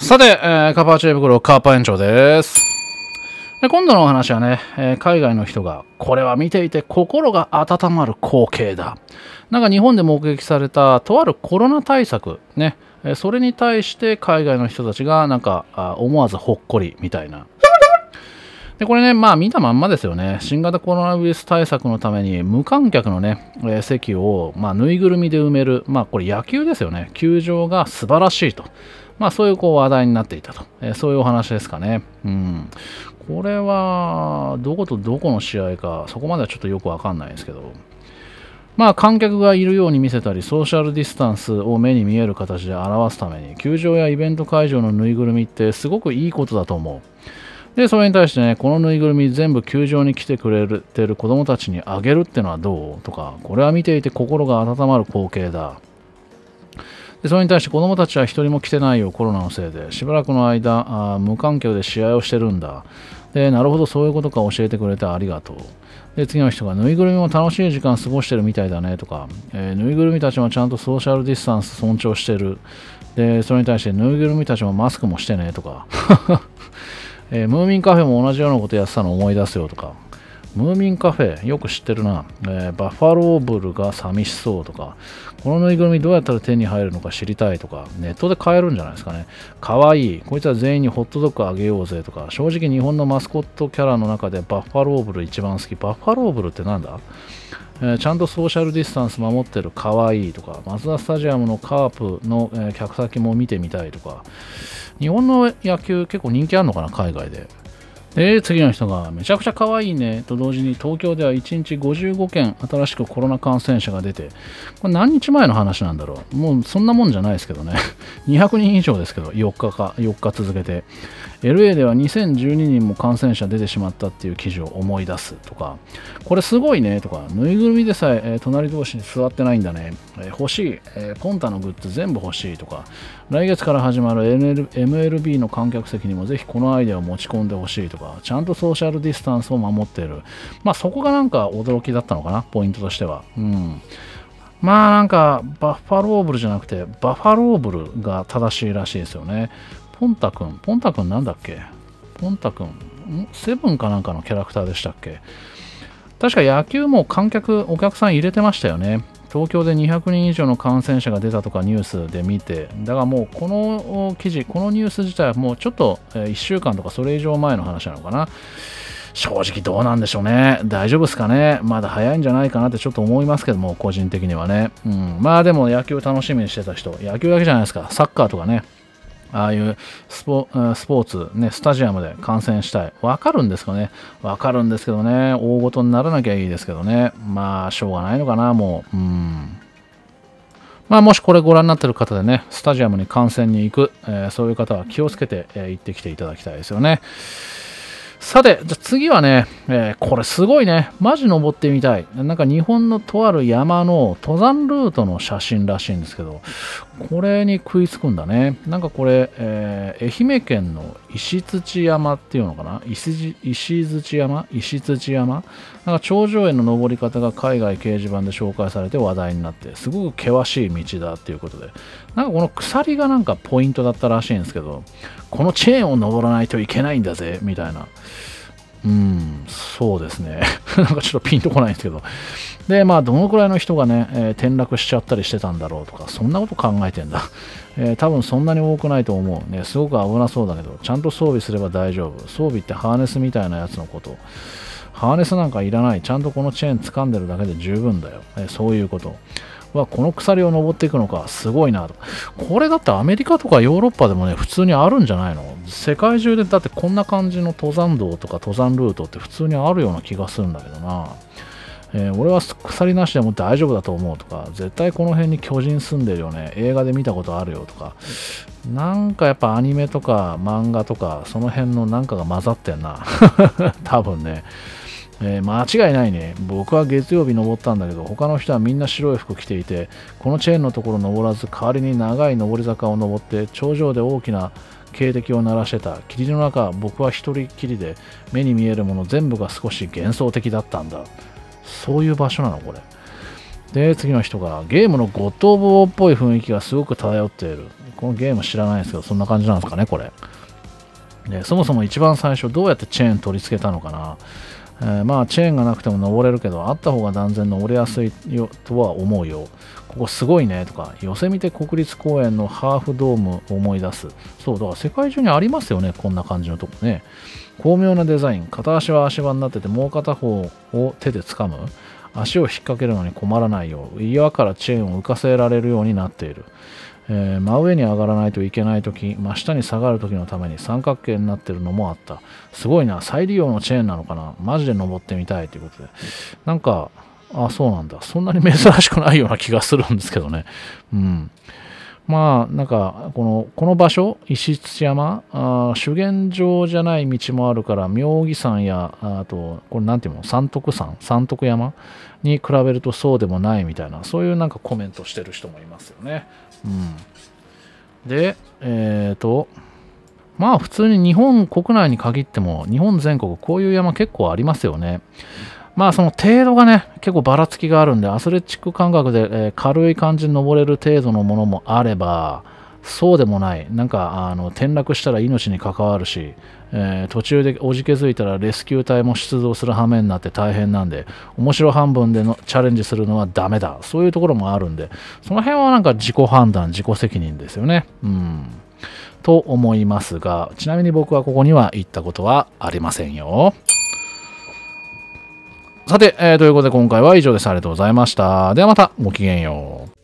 さて、カパーチェ袋カーパ園長です。今度のお話はね、海外の人がこれは見ていて心が温まる光景だ。なんか日本で目撃されたとあるコロナ対策ね、それに対して海外の人たちがなんか思わずほっこりみたいな。でこれね、まあ見たまんまですよね。新型コロナウイルス対策のために無観客のね、席を、ぬいぐるみで埋める、これ野球ですよね。球場が素晴らしいと。そういう話題になっていたと。そういうお話ですかね。これは、どことどこの試合か、そこまではちょっとよくわかんないですけど。観客がいるように見せたり、ソーシャルディスタンスを目に見える形で表すために、球場やイベント会場のぬいぐるみってすごくいいことだと思う。で、それに対してね、このぬいぐるみ全部球場に来てくれてる子供たちにあげるってのはどうとか、これは見ていて心が温まる光景だ。で、それに対して子供たちは一人も来てないよ、コロナのせいで。しばらくの間、無観客で試合をしてるんだ。で、なるほど、そういうことか教えてくれてありがとう。で、次の人が、ぬいぐるみも楽しい時間過ごしてるみたいだねとか、ぬいぐるみたちもちゃんとソーシャルディスタンス尊重してる。で、それに対して、ぬいぐるみたちもマスクもしてねとか。ムーミンカフェも同じようなことやってたのを思い出すよとか、ムーミンカフェよく知ってるな、バッファローブルが寂しそうとか、このぬいぐるみどうやったら手に入るのか知りたいとか、ネットで買えるんじゃないですかね。かわいい、こいつは全員にホットドッグあげようぜとか、正直日本のマスコットキャラの中でバッファローブル一番好き。バッファローブルってなんだ？ちゃんとソーシャルディスタンス守ってるかわいいとか、マツダスタジアムのカープの、客先も見てみたいとか、日本の野球結構人気あるのかな、海外で。で、次の人がめちゃくちゃ可愛いねと同時に東京では1日55件新しくコロナ感染者が出て、これ何日前の話なんだろう。もうそんなもんじゃないですけどね。200人以上ですけど、4日続けて。LA では2012人も感染者出てしまったっていう記事を思い出すとか、これすごいねとか、ぬいぐるみでさえ隣同士に座ってないんだね。欲しい、ポンタのグッズ全部欲しいとか、来月から始まる MLB の観客席にもぜひこのアイデアを持ち込んでほしいとか、ちゃんとソーシャルディスタンスを守っている。そこがなんか驚きだったのかな、ポイントとしては。なんか、バッファローブルじゃなくて、バファローブルが正しいらしいですよね。ポンタ君なんだっけ？ポンタ君、セブンかなんかのキャラクターでしたっけ？確か野球もお客さん入れてましたよね。東京で200人以上の感染者が出たとかニュースで見て、だからもうこの記事、このニュース自体はもうちょっと1週間とかそれ以上前の話なのかな。正直どうなんでしょうね。大丈夫ですかね。まだ早いんじゃないかなってちょっと思いますけども、個人的にはね。でも野球楽しみにしてた人、野球だけじゃないですか。サッカーとかね。ああいうスポーツ、ね、スタジアムで観戦したい。わかるんですかね。わかるんですけどね。大ごとにならなきゃいいですけどね。しょうがないのかな、もう。もしこれご覧になっている方でね、スタジアムに観戦に行く、そういう方は気をつけて、行ってきていただきたいですよね。さて、じゃあ次はね、これすごいね。マジ登ってみたい。なんか日本のとある山の登山ルートの写真らしいんですけど、これに食いつくんだね。なんかこれ、愛媛県の石鎚山っていうのかな、石鎚山なんか頂上への登り方が海外掲示板で紹介されて話題になって、すごく険しい道だっていうことで、なんかこの鎖がなんかポイントだったらしいんですけど、このチェーンを登らないといけないんだぜ、みたいな。そうですね。なんかちょっとピンとこないんですけど。で、どのくらいの人がね、転落しちゃったりしてたんだろうとか、そんなこと考えてんだ。多分そんなに多くないと思う。ね、すごく危なそうだけど、ちゃんと装備すれば大丈夫。装備ってハーネスみたいなやつのこと。ハーネスなんかいらない。ちゃんとこのチェーン掴んでるだけで十分だよ。そういうこと。この鎖を登っていくのか、すごいなと。これだってアメリカとかヨーロッパでもね、普通にあるんじゃないの？世界中でだってこんな感じの登山道とか登山ルートって普通にあるような気がするんだけどな。俺は鎖なしでも大丈夫だと思うとか、絶対この辺に巨人住んでるよね。映画で見たことあるよとか。なんかやっぱアニメとか漫画とか、その辺のなんかが混ざってんな。多分ね。間違いないね。僕は月曜日登ったんだけど、他の人はみんな白い服着ていて、このチェーンのところ登らず、代わりに長い登り坂を登って、頂上で大きな警笛を鳴らしてた。霧の中、僕は一人きりで、目に見えるもの全部が少し幻想的だったんだ。そういう場所なの、これ。 で、次の人が、ゲームのゴッド・オブ・ウォーっぽい雰囲気がすごく漂っている。このゲーム知らないですけど、そんな感じなんですかね、これ。で、そもそも一番最初、どうやってチェーン取り付けたのかな。まあチェーンがなくても登れるけど、あった方が断然登りやすいよとは思うよ。ここすごいねとか、ヨセミテ国立公園のハーフドームを思い出す。そう、だから世界中にありますよね、こんな感じのとこね。巧妙なデザイン、片足は足場になってて、もう片方を手で掴む。足を引っ掛けるのに困らないよう、岩からチェーンを浮かせられるようになっている。真上に上がらないといけないとき、真下に下がるときのために三角形になってるのもあった。すごいな、再利用のチェーンなのかな。マジで登ってみたいということで。なんか、あ、そうなんだ。そんなに珍しくないような気がするんですけどね。うん。まあ、なんか、この場所、石土山、修験場じゃない道もあるから、妙義山や、あと、これなんていうの、三徳山、三徳山に比べるとそうでもないみたいな、そういうなんかコメントしてる人もいますよね。うん。で、まあ普通に日本国内に限っても、日本全国こういう山結構ありますよね。まあその程度がね、結構ばらつきがあるんで、アスレチック感覚で、軽い感じに登れる程度のものもあれば、そうでもない。なんか、転落したら命に関わるし、途中でおじけづいたらレスキュー隊も出動する羽目になって大変なんで、面白半分でのチャレンジするのはダメだ。そういうところもあるんで、その辺はなんか自己判断、自己責任ですよね。うん。と思いますが、ちなみに僕はここには行ったことはありませんよ。さて、ということで今回は以上です。ありがとうございました。ではまたごきげんよう。